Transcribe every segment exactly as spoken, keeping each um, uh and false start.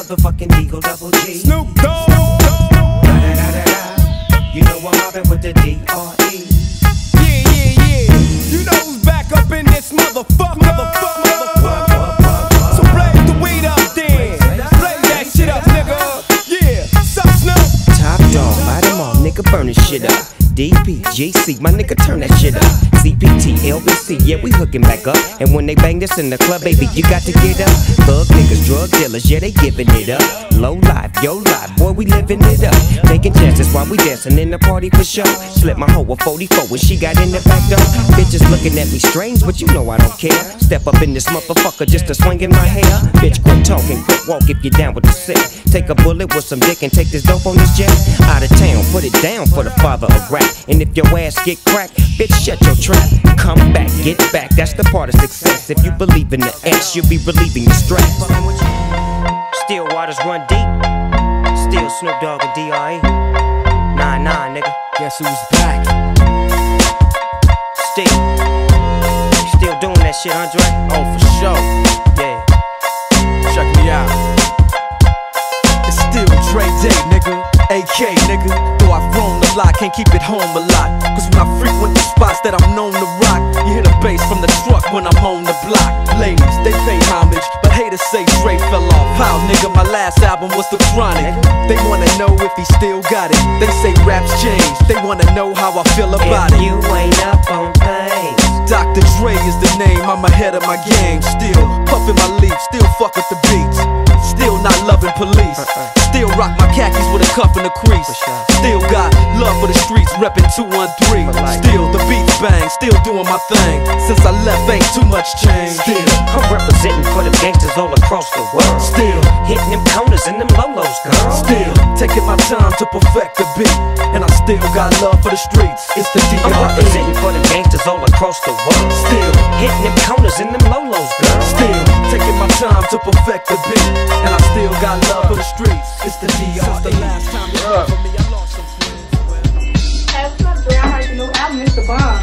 motherfucking Eagle Double G. Snoop Dogg. You know I'm mobbing with the D R E. Yeah, yeah, yeah. You know who's back up in this motherfucker. Motherfucker, motherfucker. So blaze the weed up then. Blaze that shit up, nigga. Yeah. Sup, Snoop? Top dog, light them all, nigga, burn this shit up. D P, G C, my nigga, turn that shit up. C P T, L B C, yeah, we hooking back up. And when they bang this in the club, baby, you got to get up. Thug niggas, drug dealers, yeah, they giving it up. Low life, yo life, boy, we living it up. Taking chances while we dancing in the party for show. Slip my hoe a forty-four when she got in the back door. Bitches looking at me strange, but you know I don't care. Step up in this motherfucker just to swing in my hair. Bitch, quit talking, quit walk if you're down with the sick. Take a bullet with some dick and take this dope on this jet. Out of town, put it down for the father of rap. And if your ass get cracked, bitch, shut your trap. Come back, get back, that's the part of success. If you believe in the X, you'll be relieving your stress. Still waters run deep. Still Snoop Dogg and D R E. Nah, nah, nigga. Guess who's back? Still. Still doing that shit, Andre? Oh, for sure. Yeah. Check me out. It's still Dre Day, nigga. A K, nigga. Though I've grown a lot, can't keep it home a lot. Cause when I frequent the spots that I'm known to rock, you hear the bass from the truck when I'm on the block. Ladies, they pay homage, but haters say Dre fell off. How, nigga, my last album was The Chronic. They wanna know if he still got it. They say raps change, they wanna know how I feel about if it. You ain't up on things. Doctor Dre is the name, I'm ahead of my game. Still puffin' my leaf, still fuck with the beats. Still not loving police. Still rock my khakis with a cuff and a crease. Still got love for the streets, reppin' two one three. Still the beats bang, still doing my thing. Since I left ain't too much change. Still I'm representing for them gangsters all across the world. Still hitting them corners and them lolos, girl. Still taking my time to perfect the beat. And I still got love for the streets. It's the D R E. I'm representing for them gangsters all across the world. Still hitting them corners and them lolos, girl. Still taking my time to perfect the beat. And I still got love for the streets. It's the D R E. Since the last time you heard from me, I lost some friends. Hey, what's up, Dre? I heard your new album, It's the Bomb.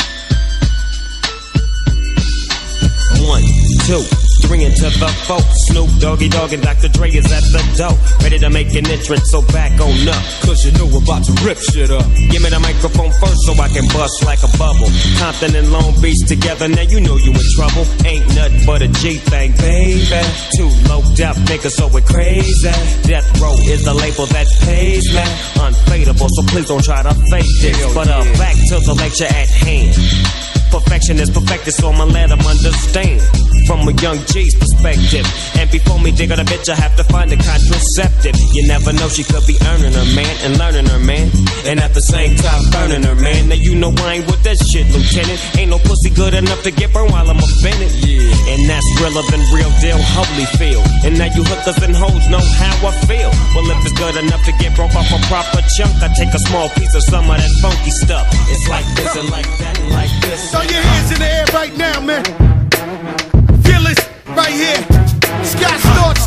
One, two, three into the four. Snoop Doggy Dogg and Doctor Dre is at the door, ready to make an entrance, so back on up. Cause you know we're about to rip shit up. Give me the microphone first so I can bust like a bubble. Compton and Long Beach together, now you know you in trouble. Ain't nothing but a G thing, baby. Too low death niggas, so we're crazy. Death Row is the label that pays me. Unfadable, so please don't try to fake this. But uh, back to the lecture at hand. Perfection is perfected, so I'ma let them understand from a young G's perspective. And before me dig on a bitch, I have to find a contraceptive. You never know, she could be earning her man and learning her man, and at the same time burning her man. Now you know I ain't with that shit, Lieutenant. Ain't no pussy good enough to get burned while I'm offended. Yeah. And that's realer than real deal, Holyfield. And now you hookers and hoes know how I feel. Well, if it's good enough to get broke off a proper chunk, I take a small piece of some of that funky stuff. It's like this and like that and like this. Throw your hands in the air right now, man. Feel it right here. Scott Storch.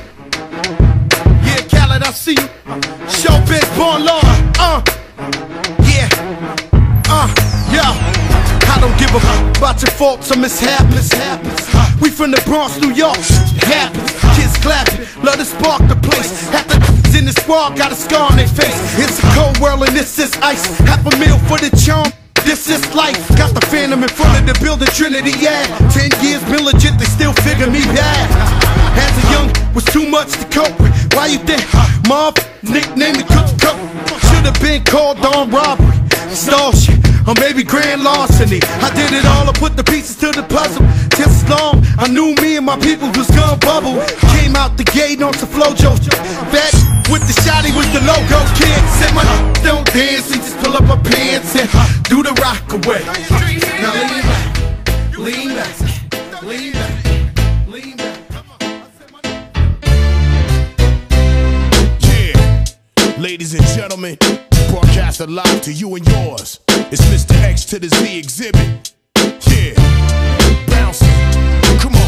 Yeah, Khaled, I see you. Showbiz, born law. Uh, yeah. Uh, yo. I don't give a fuck about your faults or mishaps. We from the Bronx, New York. It happens. Kids clapping, love to spark the place. Half the in the squad got a scar on their face. It's a cold world and this is ice. Half a meal for the charm. This is life. Got the Phantom in front of the building, Trinity, yeah. Ten years been legit, they still figure me bad. As a young, was too much to cope with. Why you think? Mom, nickname the cook cook. Should've been called on robbery, stall shit, or maybe grand larceny. I did it all, I put the pieces to the puzzle. Just as long, I knew me and my people was gonna bubble. Came out the gate on some flojo. Fat with the shotty was the logo. Kid said my don't dance, he just pull up my pants and do the rock away. Now lean back, lean back, lean back, lean back. Yeah, ladies and gentlemen, broadcast live to you and yours. It's Mister X to the Z exhibit. Yeah, bouncing, come on. The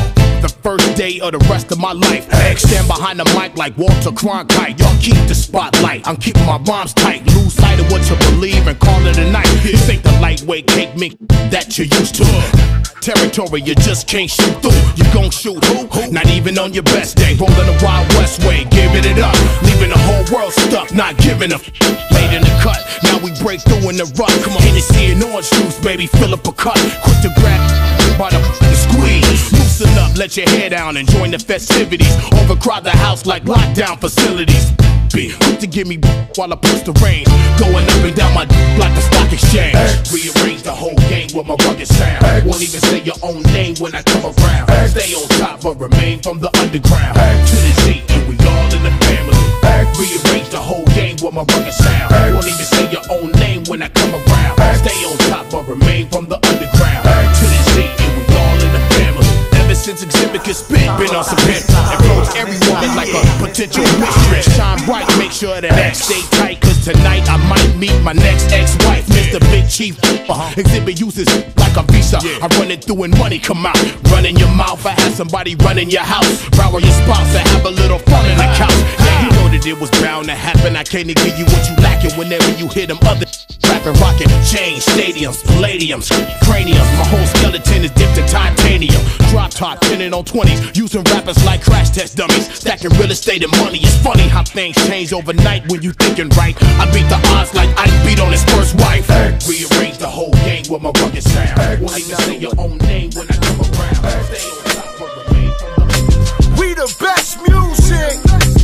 the first day of the rest of my life. Stand behind the mic like Walter Cronkite. Y'all keep the spotlight, I'm keeping my rhymes tight. Lose sight of what you believe and call it a night. This ain't the lightweight cake mix that you used to. Territory you just can't shoot through. You gon' shoot who? Not even on your best day. Rolling the Wild West way, giving it up, leaving the whole world stuck, not giving a late in the cut. Now we break through in the rut. Come on, Hennessy and orange juice, baby, fill up a cut. Quick to grab by the squeeze. Loosen up, let your hair down and join the festivities. Overcrowd the house like lockdown facilities. Be quick to give me while I push the rain, going up and down my like the stock exchange. Rearrange the whole game with my rugged sound. Won't even say your own name when I come around. Stay on top but remain from the underground. To the Z and we all in the family. Rearrange the whole game with my rugged sound. Won't even say your own name when I come around. Stay on top but remain from the underground. To the Z and we all in the family. Ever since Exhibit could spit, been on some hits. Approach every woman like a potential mistress. Shine bright, make sure that X stay tight, cause tonight I might meet my next ex-wife, Mister Big Chief. Exhibit uses like a visa. I run it through and money come out. Run in your mouth, I have somebody run in your house. Rower your spouse and have a little fun in the couch. Yeah, you know that it was bound to happen. I can't give you what you lacking whenever you hear them other rapping, rocking, chains, stadiums, palladiums, craniums. My whole skeleton is dipped in titanium. Drop top, pinning on twenties, using rappers like crash test dummies. Stacking real estate and money. It's funny how things change overnight when you thinking right. I beat the odds like Ike beat on his first wife. Rearrange the whole game with my rugged sound. Won't even say your own name when I come around. Stay on top but remain from the We the best music.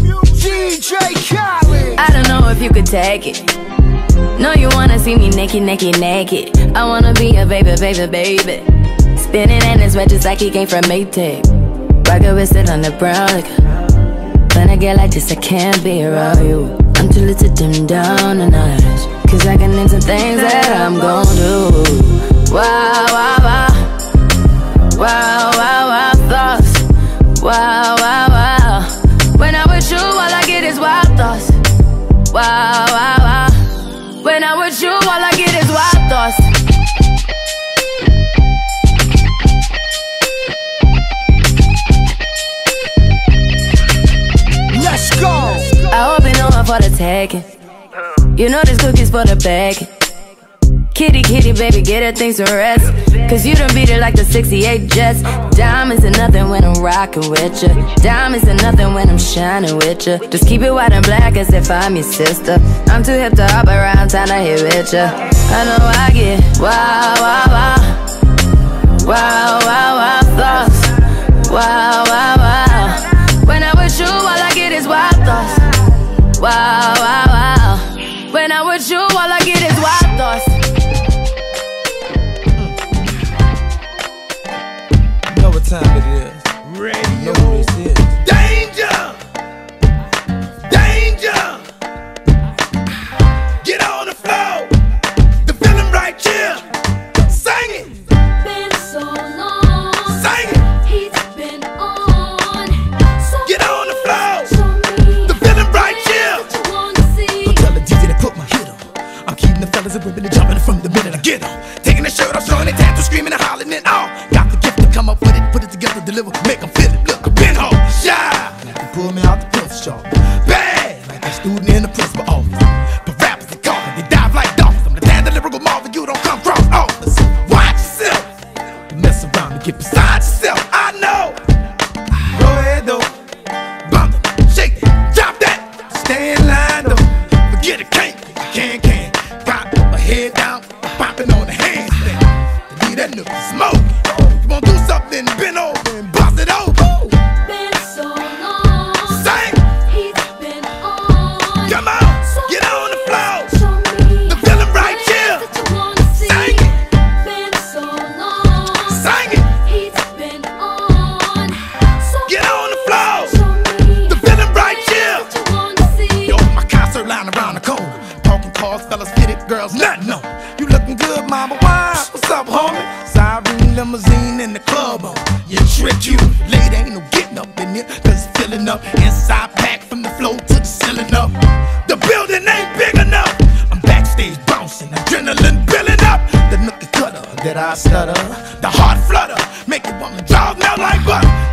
D J Khaled. I don't know if you could take it. No, you wanna see me naked, naked, naked. I wanna be a baby, baby, baby. Spinning in his red just like he came from Maytag. Rocket with it on the brown like. When I get like this, I can't be around you. I'm too little to dim down the notch, cause I can into things that I'm gon' do. Wow, wow, wow. Wow, wow, wow, thoughts. Wow, wow, wow. When I'm with you, all I get is wild thoughts. Wow, wow, wow. When I'm with you, all I get is wild thoughts. Let's go. I hope you know I'm for the taking. You know this cookie's for the bag. Kitty, kitty, baby, get her things to rest. Cause you done beat it like the sixty-eight Jets. Diamonds are nothing when I'm rockin' with ya. Diamonds are nothing when I'm shining with ya. Just keep it white and black as if I'm your sister. I'm too hip to hop around, time to hit with ya. I know I get wow, wow, wow. Wow, wow, wow, thoughts. Wow, wow, wow. When I'm with you, all I get is wild thoughts. Wow, wow, wow. When I'm with you, all I get is wild thoughts. You know what time it is. Radio. You know what this is. Danger! Danger! Get on the floor. The feeling right here. Sing it. Been so long. Sing it. He's been on. So Get on the floor. show me The feeling right here. what you wanna see. Don't tell the D J to put my hit on. I'm keeping the fellas and women and jumping from the minute I get on. Taking the shirt off, showing their tattoo, screaming and hollering and all. Got the gift to come up with it, put it together, deliver, make them feel it. Look, a pinhole, Shy. like they pull me out the pencil sharp. Bad. Like a student in the principal office. But rappers and coffin, they dive like dolphins. I'm the dad, the lyrical Marvin, you don't come cross office. Watch yourself. You mess around and get beside Side yourself. I know. Go ahead though, Bump it. Shake it. Drop that. stay in line though. Forget it. Can't. Can, can, got my head down, popping on the handstand. Leave that nigga Smoke. You wanna do something? Bend over and bust it over. Been so long. Sing. He's been on. Come on. Get on the floor. Show me The feeling right here. that you wanna see. Sing it. Been so long. Sing it. He's been on. So Get on the floor. show me The feeling right here. what you wanna see. Yo, my concert line around the corner. Talking cars, fellas, fitted girls, nothing on. You looking good, mama, why? What's up, homie? Siren limousine in the club on. You trick you. Lady ain't no getting up in here, cause it's filling up. Inside pack from the floor to the ceiling up. The building ain't big enough. I'm backstage bouncing, adrenaline building up. The nookie cutter that I stutter. The heart flutter, make it woman dog now like butter. I'm down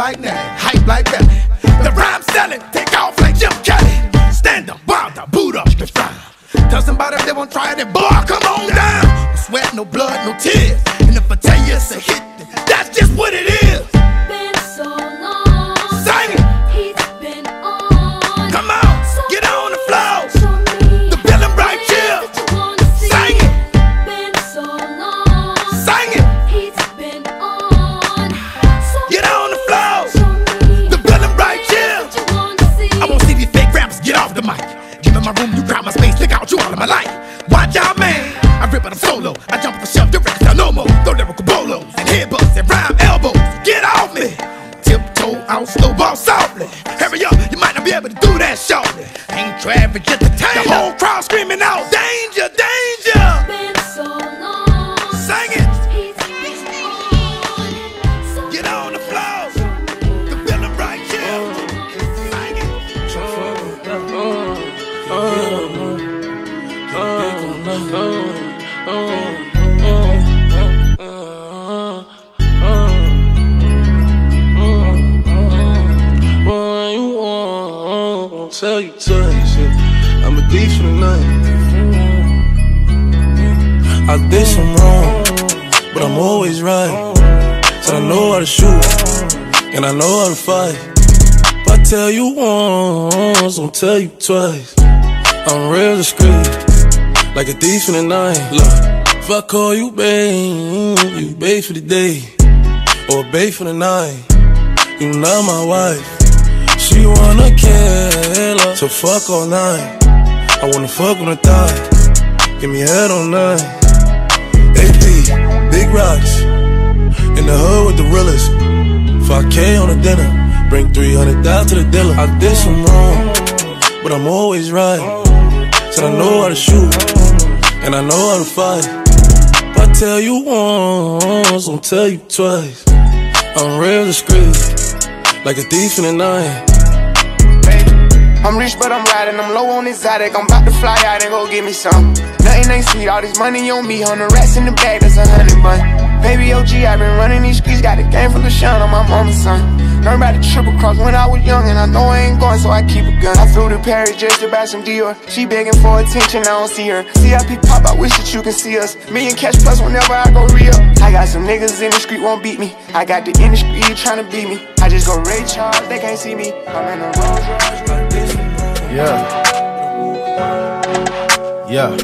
like that, hype like that. The rhyme selling, take off like Jim Kelly. Stand up, wild up, boot up, the fire. Tell somebody if they won't try it, boy, come on down. No sweat, no blood, no tears. And if I tell you it's a hit, that's just what it is. Been so long. Sing it. He's been on. Come on, get on the floor. Show me The feeling right here. that you wanna see. Sing it. Been so long. Sing it. He's been on. So Get on the floor. show me The feeling right here. that you wanna see. I won't see these fake rappers get off the mic. Give me my room, you crowd my space, stick out you all of my life. Watch out, man. I rip it, I'm solo. I jump off the shelf, the records now no more. Throw lyrical bolos and headbutts and rhyme elbows. Get off me. Tiptoe out, slow ball softly. Hurry up, you might not be able to do that shortly. Ain't traffic, just the time. The whole crowd screaming out, danger, danger. Been so long. Sing it. He's been on. So Get on the floor. The feeling right here. Sing it. What you want? Tell you twice. Yeah. I'm a thief for the night. I did some wrong, but I'm always right. Said I know how to shoot, and I know how to fight. If I tell you once, I'll tell you twice. I'm real discreet, like a thief in the night. Look, if I call you babe, you babe for the day, or babe for the night. You not my wife. She wanna kill her, so fuck all night. I wanna fuck on the thigh, give me head all night. A P, big rocks, in the hood with the realest. five K on the dinner, bring three hundred down to the dealer. I did some wrong, but I'm always right. Said I know how to shoot, and I know how to fight. If I tell you once, I'll tell you twice. I'm real discreet, like a thief in the night. I'm rich, but I'm riding, I'm low on exotic. I'm about to fly out and go get me some. Nothing ain't sweet, all this money on me. Hundred rats in the bag, that's a hundred bun. Baby O G, I been running these streets, got a game full of shine on my mama's son. Learned about the triple cross when I was young, and I know I ain't going, so I keep a gun. I flew to Paris just to buy some Dior. She begging for attention, I don't see her. C I P pop, I wish that you can see us. Million cash plus whenever I go real. I got some niggas in the street won't beat me. I got the industry tryna beat me. I just go Ray Charles, they can't see me. I'm in the Rolls Royce with this. Yeah. Yeah.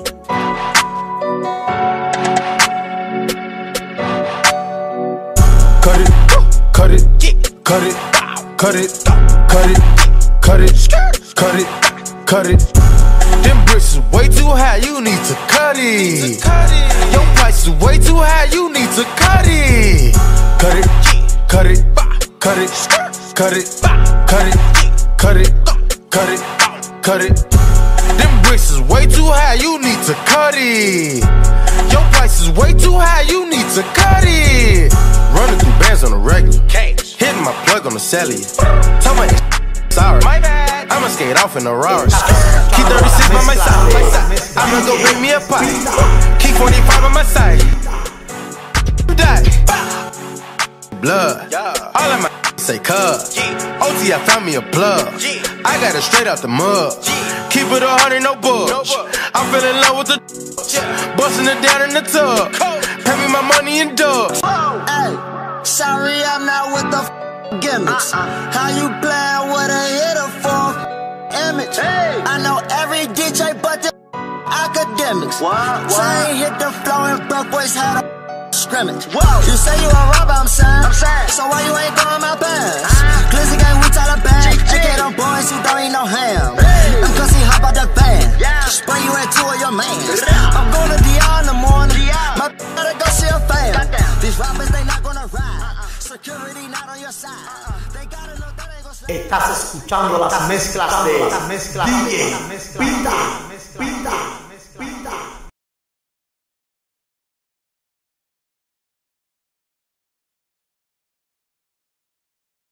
Cut it, cut it, cut it, cut it, cut it, cut it, cut it, cut it. Them bricks is way too high, you need to cut it. Your price is way too high, you need to cut it. Cut it, cut it, cut it, cut it, cut it, cut it, cut it, cut it. Them bricks is way too high, you need to cut it. Your price is way too high, you need to cut it. Running through bands on the regular, hitting my plug on the cellular. Tell my sorry, my bad. I'ma skate off in a Rari. Keep thirty-six by my side. I'ma go bring me a pie. Keep forty-five on my side. Die. Blood. All of my say cuz. O T, I found me a plug. I got it straight out the mud. Keep it a hundred, no budge. I fell in love with the busting it down in the tub. Pay me my money in dubs. Hey, sorry I'm not with the f gimmicks. How you playing with a hitter for image? I know every D J but the academics. Chain hit the floor and Buck Boys had a scrimmage. You say you a robber, I'm saying. So why you ain't throwing my pants? Glizzy gang, we tell the bag. I get on boys who don't eat no ham. I'm cause he hop out the van. Spray you in two of your mans. I'm going to D R in the morning. My better go see a fan. These rappers, they not gonna ride. Security not on your side. They gotta know that ain't gonna slide. Estás escuchando las mezclas de D J Pita.